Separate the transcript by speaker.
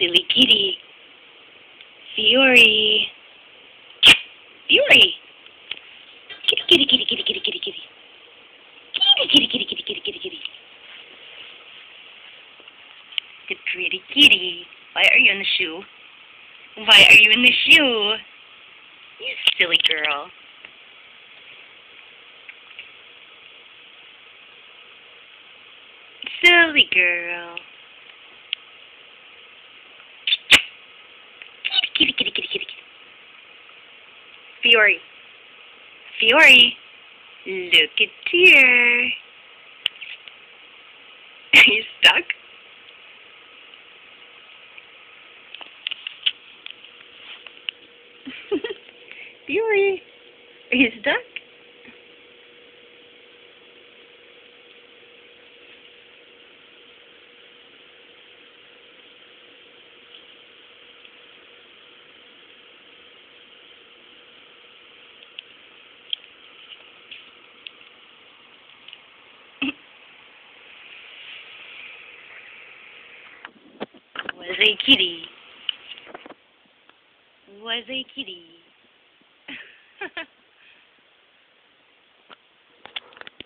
Speaker 1: Silly kitty. Fiore. Fiore. Kitty, kitty, kitty, kitty, kitty, kitty, kitty. Kitty, kitty, kitty, kitty, kitty, kitty. The pretty kitty. Why are you in the shoe? Why are you in the shoe? You silly girl. Silly girl. Kitty, kitty, kitty, kitty, kitty. Fiore. Fiore. Look at here. Are you stuck? Fiore. Are you stuck? Was a kitty. Was a kitty.